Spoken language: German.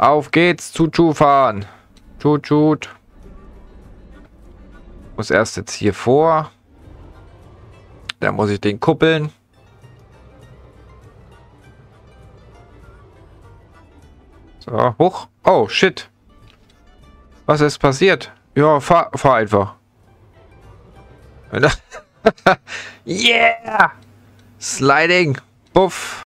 Auf geht's, Chuchu fahren. Chut. Muss erst jetzt hier vor. Dann muss ich den kuppeln. So, hoch. Oh, shit. Was ist passiert? Ja, fahr einfach. Yeah! Sliding. Buff.